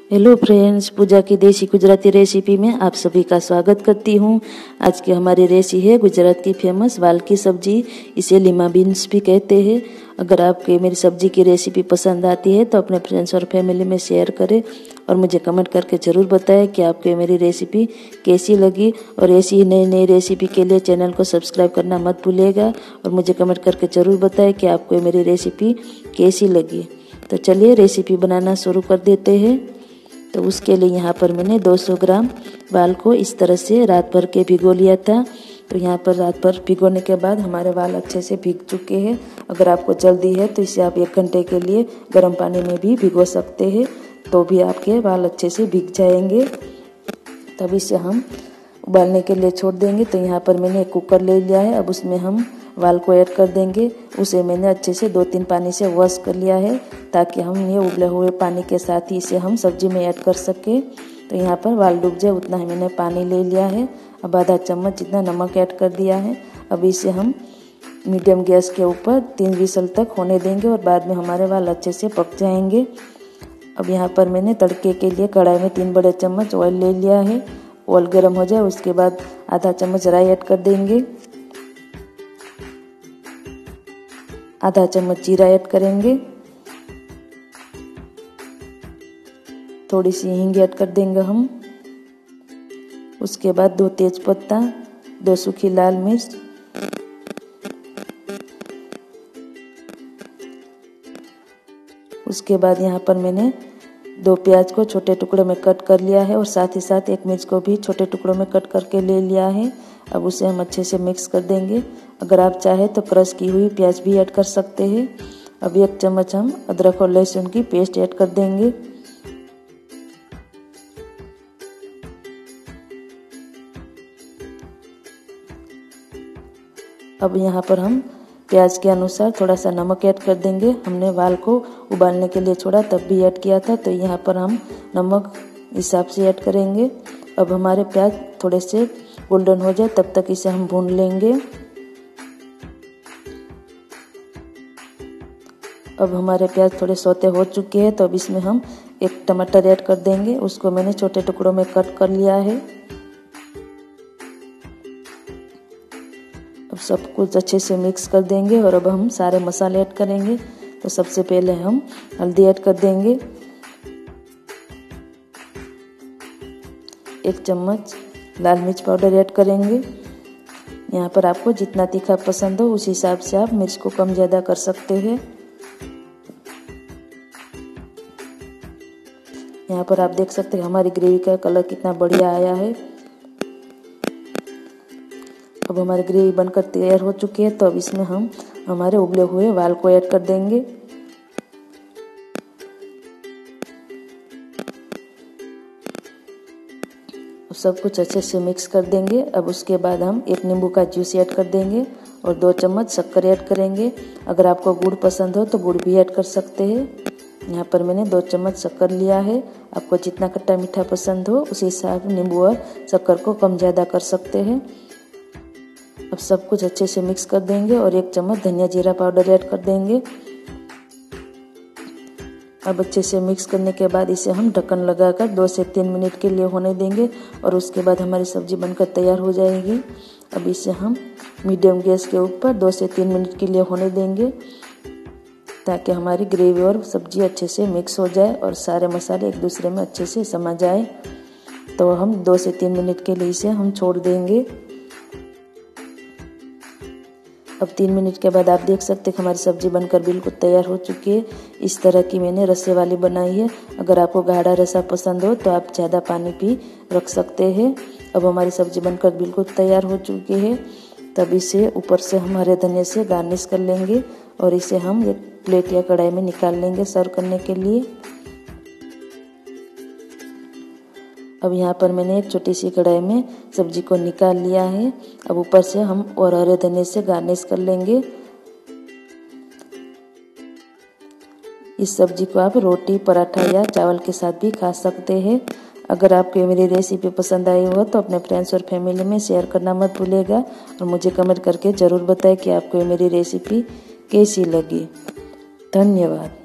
Hello friends, पूजा की देसी Gujarati recipe में आप सभी का स्वागत करती हूँ। आज की हमारी रेसिपी है गुजरात की फेमस वाल की सब्जी। इसे लीमा बीन्स भी कहते हैं। अगर आपको मेरी सब्जी की रेसिपी पसंद आती है तो अपने फ्रेंड्स और फैमिली में शेयर करें और मुझे कमेंट करके ज़रूर बताएं कि आपको मेरी रेसिपी कैसी लगी। और ऐसी ही नई नई रेसिपी के लिए चैनल को सब्सक्राइब करना मत भूलिएगा और मुझे कमेंट करके ज़रूर बताएं कि आपको मेरी रेसिपी कैसी लगी। तो चलिए रेसिपी बनाना शुरू कर देते हैं। तो उसके लिए यहाँ पर मैंने 200 ग्राम वाल को इस तरह से रात भर के भिगो लिया था। तो यहाँ पर रात भर भिगोने के बाद हमारे वाल अच्छे से भीग चुके हैं। अगर आपको जल्दी है तो इसे आप 1 घंटे के लिए गर्म पानी में भी भिगो सकते हैं, तो भी आपके वाल अच्छे से भीग जाएंगे। तब इसे हम उबालने के लिए छोड़ देंगे। तो यहाँ पर मैंने एक कुकर ले लिया है। अब उसमें हम वाल को ऐड कर देंगे। उसे मैंने अच्छे से 2-3 पानी से वॉश कर लिया है, ताकि हम ये उबले हुए पानी के साथ ही इसे हम सब्जी में ऐड कर सके। तो यहाँ पर वाल डूब जाए उतना ही मैंने पानी ले लिया है। अब आधा चम्मच जितना नमक ऐड कर दिया है। अब इसे हम मीडियम गैस के ऊपर 3 विसल तक होने देंगे और बाद में हमारे वाल अच्छे से पक जाएंगे। अब यहाँ पर मैंने तड़के के लिए कढ़ाई में 3 बड़े चम्मच ऑयल ले लिया है। ऑयल गर्म हो जाए उसके बाद आधा चम्मच राई ऐड कर देंगे, आधा चम्मच जीरा ऐड करेंगे, थोड़ी सी हींग ऐड कर देंगे हम। उसके बाद 2 तेज पत्ता, 2 सूखी लाल मिर्च, उसके बाद यहाँ पर मैंने 2 प्याज को छोटे टुकड़ों में कट कर लिया है और साथ ही साथ 1 मिर्च को भी छोटे टुकड़ों में कट करके ले लिया है। अब उसे हम अच्छे से मिक्स कर देंगे। अगर आप चाहे तो क्रश की हुई प्याज भी ऐड कर सकते हैं। अब 1 चम्मच हम अदरक और लहसुन की पेस्ट ऐड कर देंगे। अब यहाँ पर हम प्याज के अनुसार थोड़ा सा नमक ऐड कर देंगे। हमने वाल को उबालने के लिए छोड़ा तब भी ऐड किया था, तो यहाँ पर हम नमक हिसाब से ऐड करेंगे। अब हमारे प्याज थोड़े से गोल्डन हो जाए तब तक इसे हम भून लेंगे। अब हमारे प्याज थोड़े सौते हो चुके हैं, तो अब इसमें हम 1 टमाटर ऐड कर देंगे। उसको मैंने छोटे टुकड़ों में कट कर लिया है। अब सब कुछ अच्छे से मिक्स कर देंगे और अब हम सारे मसाले ऐड करेंगे। तो सबसे पहले हम हल्दी ऐड कर देंगे, 1 चम्मच लाल मिर्च पाउडर ऐड करेंगे। यहाँ पर आपको जितना तीखा पसंद हो उस हिसाब से आप मिर्च को कम ज़्यादा कर सकते हैं। यहाँ पर आप देख सकते हैं हमारी ग्रेवी का कलर कितना बढ़िया आया है। अब हमारी ग्रेवी बनकर तैयार हो चुकी है। तो अब इसमें हम हमारे उबले हुए वाल को ऐड कर देंगे। सब कुछ अच्छे से मिक्स कर देंगे। अब उसके बाद हम 1 नींबू का जूस ऐड कर देंगे और 2 चम्मच शक्कर ऐड करेंगे। अगर आपको गुड़ पसंद हो तो गुड़ भी ऐड कर सकते हैं। यहाँ पर मैंने 2 चम्मच शक्कर लिया है। आपको जितना खट्टा मीठा पसंद हो उसी हिसाब से नींबू और शक्कर को कम ज़्यादा कर सकते हैं। अब सब कुछ अच्छे से मिक्स कर देंगे और 1 चम्मच धनिया जीरा पाउडर ऐड कर देंगे। अब अच्छे से मिक्स करने के बाद इसे हम ढक्कन लगाकर 2 से 3 मिनट के लिए होने देंगे और उसके बाद हमारी सब्जी बनकर तैयार हो जाएगी। अब इसे हम मीडियम गैस के ऊपर 2 से 3 मिनट के लिए होने देंगे, ताकि हमारी ग्रेवी और सब्जी अच्छे से मिक्स हो जाए और सारे मसाले एक दूसरे में अच्छे से समा जाए। तो हम 2 से 3 मिनट के लिए इसे हम छोड़ देंगे। अब 3 मिनट के बाद आप देख सकते हैं हमारी सब्जी बनकर बिल्कुल तैयार हो चुकी है। इस तरह की मैंने रस्से वाली बनाई है। अगर आपको गाढ़ा रसा पसंद हो तो आप ज़्यादा पानी भी रख सकते हैं। अब हमारी सब्जी बनकर बिल्कुल तैयार हो चुकी है। तब इसे ऊपर से हम हरे धनिया से गार्निश कर लेंगे और इसे हम एक प्लेट या कढ़ाई में निकाल लेंगे सर्व करने के लिए। अब यहाँ पर मैंने एक छोटी सी कढ़ाई में सब्जी को निकाल लिया है। अब ऊपर से हम और हरे धनिया से गार्निश कर लेंगे। इस सब्जी को आप रोटी, पराठा या चावल के साथ भी खा सकते हैं। अगर आपको मेरी रेसिपी पसंद आई हो तो अपने फ्रेंड्स और फैमिली में शेयर करना मत भूलिएगा और मुझे कमेंट करके ज़रूर बताएं कि आपको मेरी रेसिपी कैसी लगी। धन्यवाद।